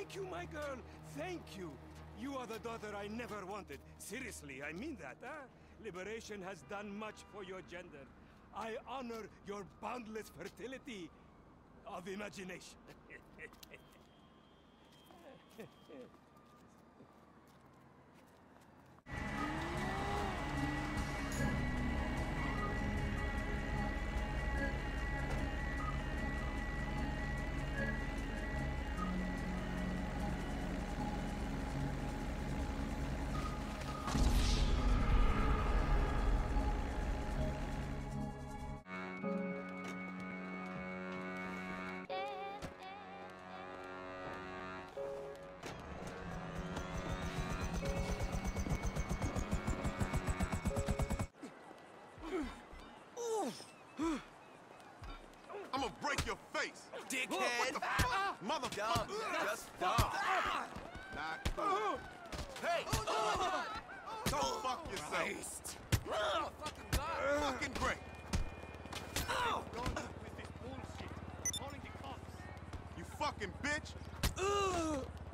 Thank you, my girl. Thank you. You are the daughter I never wanted. Seriously, I mean that, huh? Liberation has done much for your gender. I honor your boundless fertility of imagination. I'm gonna break your face! Dickhead! What the fuck? Motherfucker! Just stop! Not cool. Hey! Don't fuck yourself! Christ! Oh, fucking God! Fucking great! Done with this bullshit. Calling the cops. You fucking bitch!